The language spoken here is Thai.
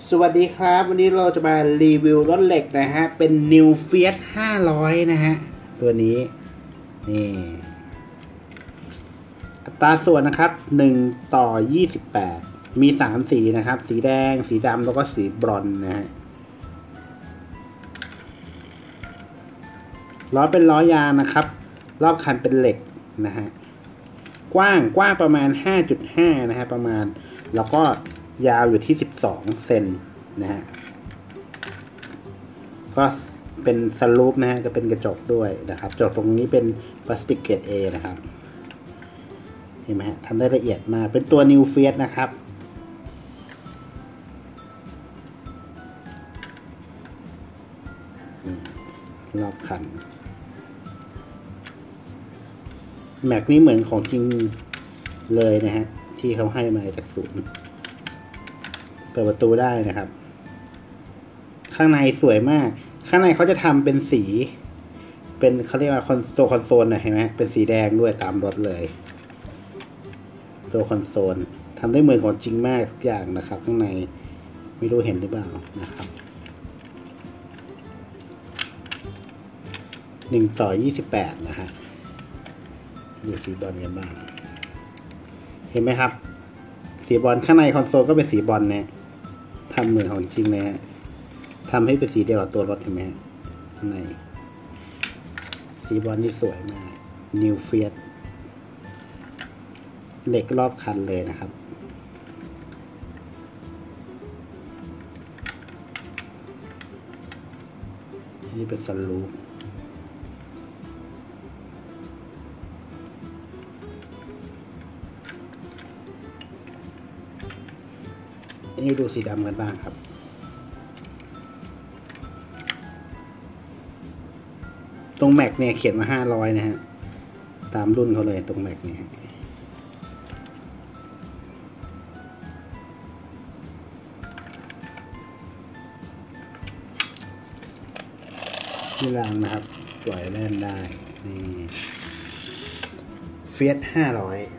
สวัสดีครับวันนี้เราจะมารีวิวรถเหล็กนะฮะเป็น New Fiat 500นะฮะตัวนี้นี่อัตราส่วนนะครับ1:28มี3สีนะครับสีแดงสีดำแล้วก็สีบรอนซ์นะฮะล้อเป็นล้อยางนะครับรอบคันเป็นเหล็กนะฮะกว้างประมาณ 5.5 นะฮะประมาณแล้วก็ยาวอยู่ที่12เซนนะฮะก็เป็นสลูปนะฮะจะเป็นกระจกด้วยนะครับกระจกตรงนี้เป็นพลาสติกเกรด A นะครับเห็นไหมฮะทำได้ละเอียดมากเป็นตัว New Fiat นะครับรอบคันแม็กนี่เหมือนของจริงเลยนะฮะที่เขาให้มาจากศูนย์เปิดประตูได้นะครับข้างในสวยมากข้างในเขาจะทำเป็นสีเป็นเขาเรียกว่าตัวคอนโซลนะเห็นไหมเป็นสีแดงด้วยตามรถเลยตัวคอนโซลทำได้เหมือนของจริงมากทุกอย่างนะครับข้างในไม่รู้เห็นหรือเปล่านะครับ1:28นะฮะดูสีบอลกันบ้างเห็นไหมครับสีบอลข้างในคอนโซลก็เป็นสีบอลเนี่ยทำเหมือนของจริงเลยฮะทำให้เป็นสีเดียวกับตัวรถเห็นไหมข้างในสีบอลนี่สวยมาก New Fiat เหล็กรอบคันเลยนะครับนี่เป็นสลูปนี่ดูสีดำกันบ้างครับตรงแม็กเนี่ยเขียนมา500นะฮะตามรุ่นเขาเลยตรงแม็กเนี่ยที่รางนะครับปล่อยแล่นได้นี่ Fiat 500